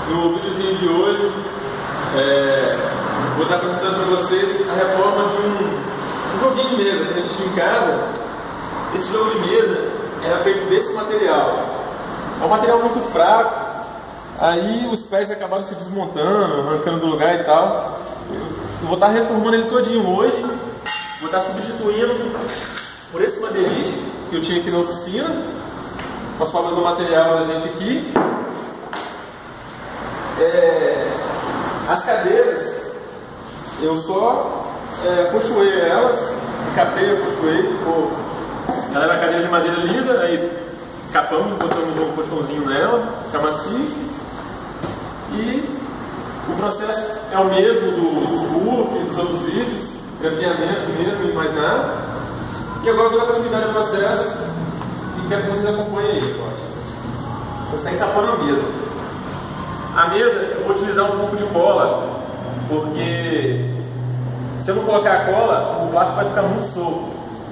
No videozinho de hoje, vou estar apresentando para vocês a reforma de um joguinho de mesa que a gente tinha em casa. Esse jogo de mesa era feito desse material. É um material muito fraco, aí os pés acabaram se desmontando, arrancando do lugar e tal. Eu vou estar reformando ele todinho hoje, vou estar substituindo por esse madeirite que eu tinha aqui na oficina, com a sobra do material da gente aqui. As cadeiras, eu só acolchoei elas, encapei, acolchoei, ficou. Ela era cadeira de madeira lisa, aí capamos, botamos um colchãozinho nela, fica macio. E o processo é o mesmo do RUF e dos outros vídeos, grampeamento mesmo e mais nada. E agora eu vou dar continuidade ao processo e quero que vocês acompanhem aí. Você está encapando a mesa. A mesa eu vou utilizar um pouco de cola, porque se eu não colocar a cola, o plástico vai ficar muito solto.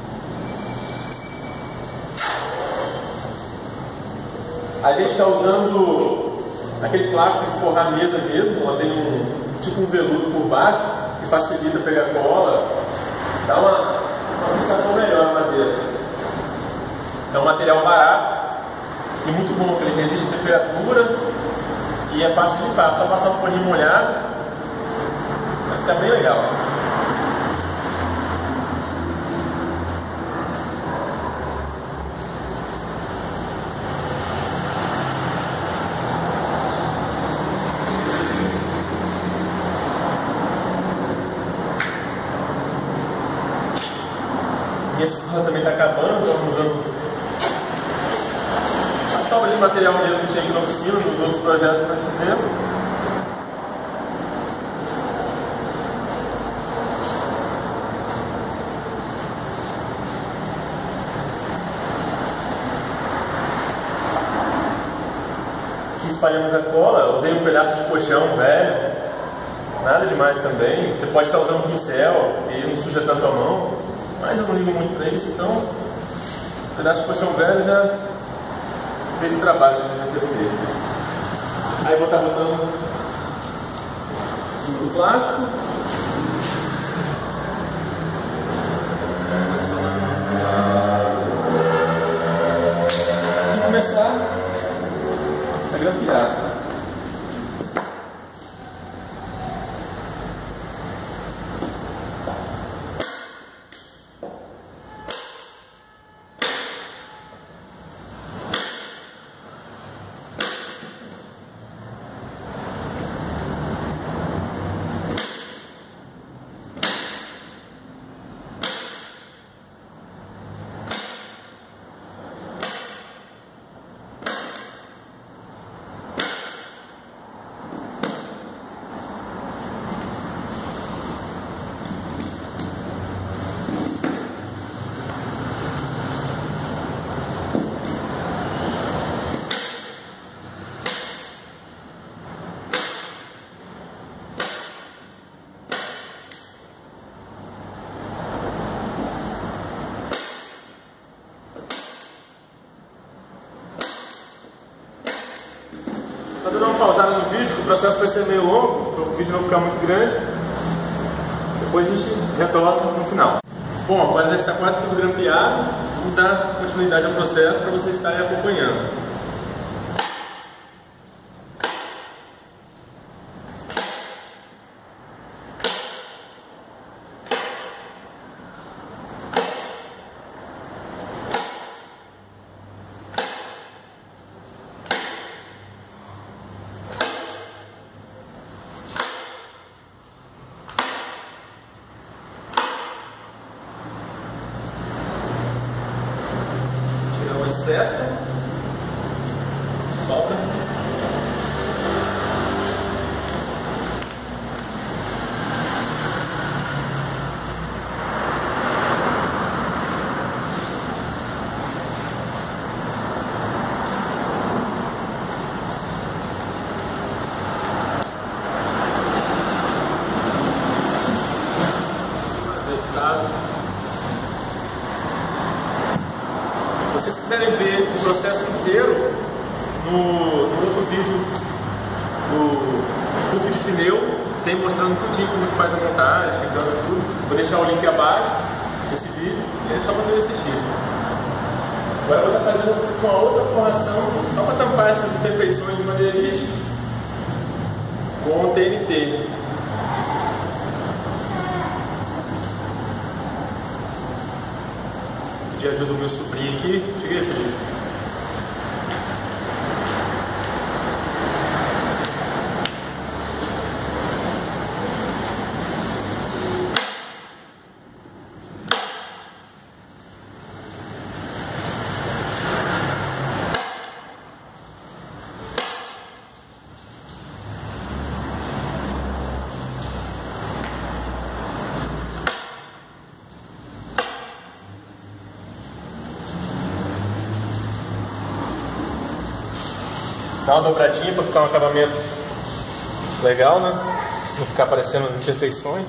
A gente está usando aquele plástico de forrar a mesa mesmo, ela tem tipo um veludo por baixo, que facilita pegar cola, dá uma fixação melhor na madeira. É um material barato e muito bom, porque ele resiste à temperatura e é fácil de limpar, só passar um paninho molhado, vai ficar bem legal. Minha escola também está acabando, estamos usando a sobra de material mesmo que tinha aqui na oficina, nos outros projetos que nós fizemos. Aqui espalhamos a cola, usei um pedaço de colchão velho, nada demais também. Você pode estar usando um pincel, ele não suja tanto a mão. Mas eu não ligo muito para isso, então um pedaço de colchão velho já fez o trabalho que vai ser feito. Aí vou estar botando assim do plástico. E começar a grampear. Estou dando uma pausada no vídeo, que o processo vai ser meio longo, para o vídeo não ficar muito grande. Depois a gente retorna no final. Bom, agora já está quase tudo grampeado. Vamos dar continuidade ao processo para vocês estarem acompanhando. Excesso. tem mostrando tudinho como que faz a montagem, chegando tudo. Vou deixar o link abaixo desse vídeo e é só vocês assistirem. Agora eu vou estar fazendo uma outra forração só para tampar essas imperfeições de madeira lixa com o TNT. De ajuda do meu sobrinho aqui. Cheguei, Felipe. Dá uma dobradinha para ficar um acabamento legal, né? Não ficar aparecendo as imperfeições.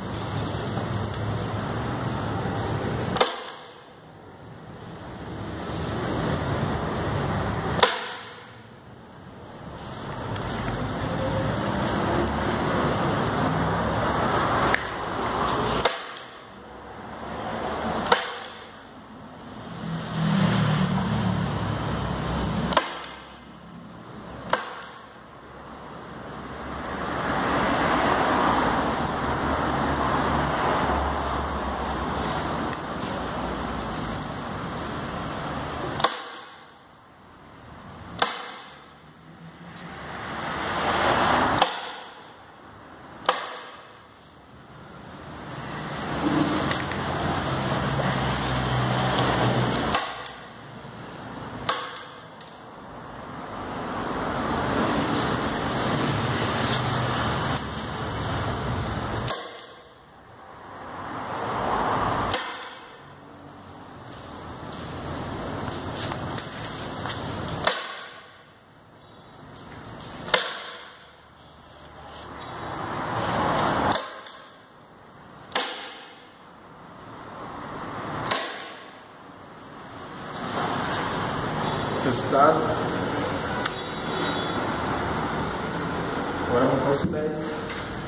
Resultado. Agora vamos para os pés.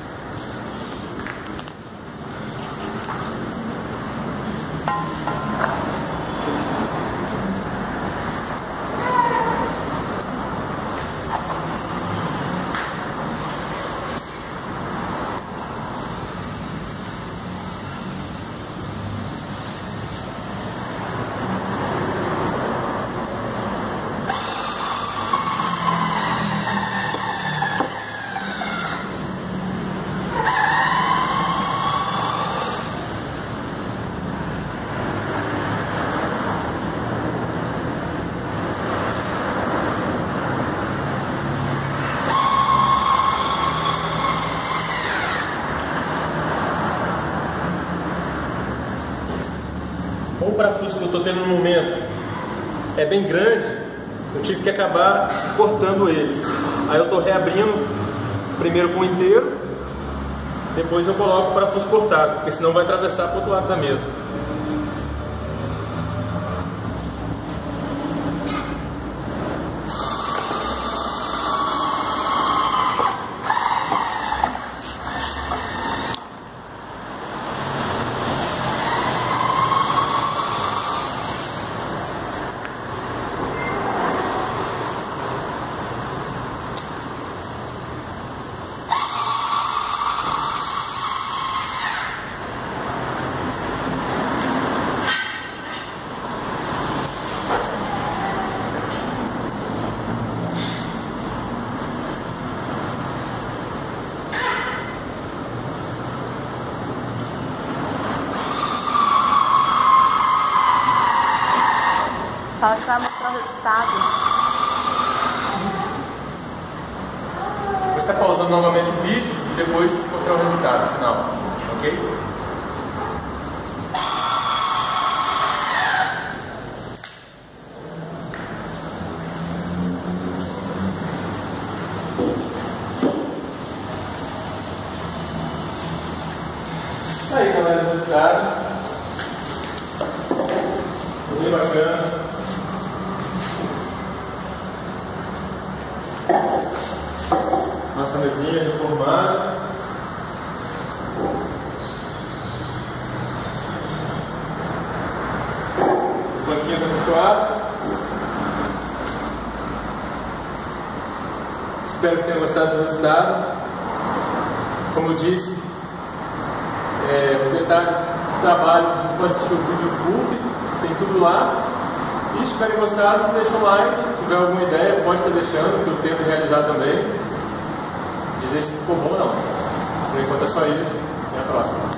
O parafuso que eu estou tendo no momento é bem grande, eu tive que acabar cortando eles. Aí eu estou reabrindo primeiro com o inteiro, depois eu coloco o parafuso cortado, porque senão vai atravessar para o outro lado da mesa. Fala que você vai mostrar o resultado. Você está pausando novamente o vídeo e depois mostrar o resultado final, ok? Aí galera, o resultado bem bacana. Nossa mesinha reformada. continuar. Espero que tenham gostado do resultado. Como eu disse, os detalhes do trabalho, vocês podem assistir o vídeo do Buff, tem tudo lá. E se tiverem gostado, deixa um like. Se tiver alguma ideia, pode estar deixando, que eu tento realizar também. Dizer se ficou bom ou não. Por enquanto é só isso. Até a próxima.